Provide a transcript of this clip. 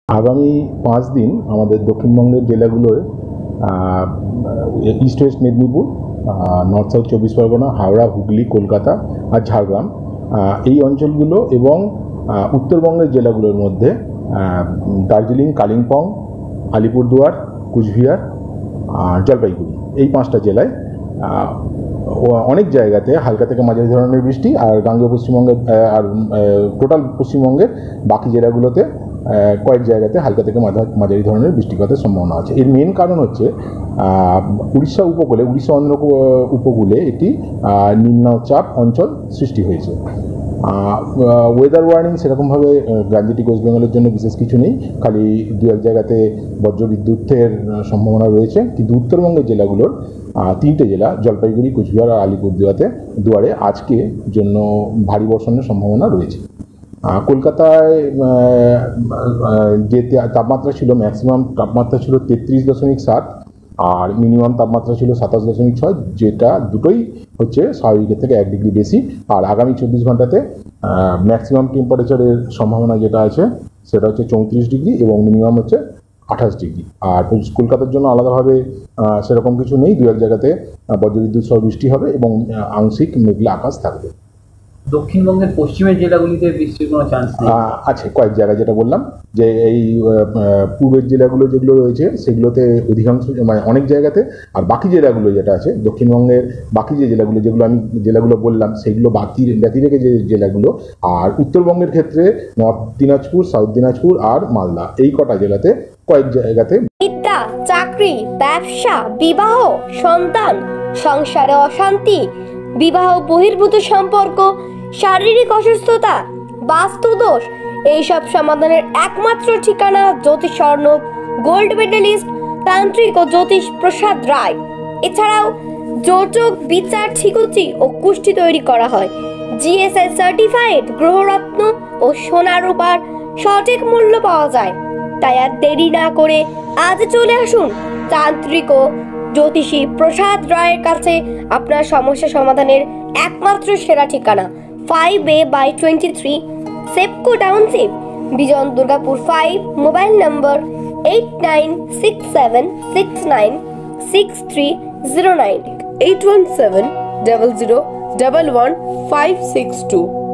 আগামী 5 দিন আমাদের দক্ষিণবঙ্গের জেলাগুলোর east west Medinipur, north south 24 Parganas, Howrah, Hooghly, Kolkata আর ঝাড়গ্রাম এই অঞ্চলগুলো এবং উত্তরবঙ্গের জেলাগুলোর মধ্যে দার্জিলিং, কালিম্পং, আলিপুরদুয়ার, কুচবিহার আর জলপাইগুড়ি এই 5টা জেলায় অনেক জায়গাতে হালকা থেকে মাঝারি ধরনের বৃষ্টি, আর গাঙ্গেয় পশ্চিমবঙ্গের আর টোটাল পশ্চিমবঙ্গের বাকি জেলাগুলোতে কয়েক জায়গাতে হালকা থেকে মাঝারি ধরনের বৃষ্টিপাতের সম্ভাবনা আছে। এর মেন কারণ হচ্ছে উড়িষ্যা উপকূলে, উড়িষ্যা অন্ধ্র উপকূলে একটি নিম্নচাপ অঞ্চল সৃষ্টি হয়েছে। ওয়েদার ওয়ার্নিং সেরকমভাবে গাঙ্গেটিক ওয়েস্ট বেঙ্গলের জন্য বিশেষ কিছু নেই, খালি দু এক জায়গাতে বজ্রবিদ্যুতের সম্ভাবনা রয়েছে। কিন্তু উত্তরবঙ্গের জেলাগুলোর 3টে জেলা জলপাইগুড়ি, কুচবিহার আর আলিপুরদুয়ারে আজকে জন্য ভারী বর্ষণের সম্ভাবনা রয়েছে। কলকাতায় যে তাপমাত্রা ছিল, ম্যাক্সিমাম তাপমাত্রা ছিল 33.7 আর মিনিমাম তাপমাত্রা ছিল 27.6, যেটা দুটোই হচ্ছে স্বাভাবিকের থেকে 1 ডিগ্রি বেশি। আর আগামী 24 ঘন্টাতে ম্যাক্সিমাম টেম্পারেচারের সম্ভাবনা যেটা আছে সেটা হচ্ছে 34 ডিগ্রি এবং মিনিমাম হচ্ছে 28 ডিগ্রি। আর কলকাতার জন্য আলাদাভাবে সেরকম কিছু নেই, দু এক জায়গাতে বজ্রবিদ্যুৎ সহ বৃষ্টি হবে এবং আংশিক মেঘলা আকাশ থাকবে। দক্ষিণবঙ্গের পশ্চিমের জেলাগুলিতে বৃষ্টির কোনো চান্স নেই? আছে কয়েক জায়গায়, যেটা বললাম যে এই পূর্বের জেলাগুলো যেগুলো রয়েছে সেগুলোতে অধিকাংশ মানে অনেক জায়গাতে, আর বাকি জেলাগুলো যেটা আছে দক্ষিণবঙ্গের বাকি যে জেলাগুলো আমি বললাম সেগুলো ব্যতি রেখে যে জেলাগুলো, আর উত্তরবঙ্গের ক্ষেত্রে নর্থ দিনাজপুর, সাউথ দিনাজপুর আর মালদা এই কটা জেলাতে কয়েক জায়গাতে। বিদ্যা, চাকরি, ব্যবসা, বিবাহ, সন্তান, সংসারে অশান্তি, বিবাহ বহির্ভূত সম্পর্ক, শারীরিক অসুস্থতা, বাস্তুদোষ এইসব সমাধানের একমাত্র ঠিকানা জ্যোতিষ স্বর্ণব গোল্ড মেডেলিস্ট তান্ত্রিক ও জ্যোতিষ প্রসাদ রায়। এছাড়াও যোজক, বিচার, ঠিকুচি ও কুষ্টি তৈরি করা হয়। জিএসআই সার্টিফাইড গ্রহরত্ন ও সোনা রূপার সঠিক মূল্য পাওয়া যায়। তাই আর দেরি না করে আজ চলে আসুন তান্ত্রিক ও জ্যোতিষী প্রসাদ রায়ের কাছে। আপনার সমস্যা সমাধানের একমাত্র সেরা ঠিকানা 5A/23 সেপকো টাউনশিপ, বিজন, দুর্গাপুর 5, মোবাইল নম্বর 8967696309, 8170011562।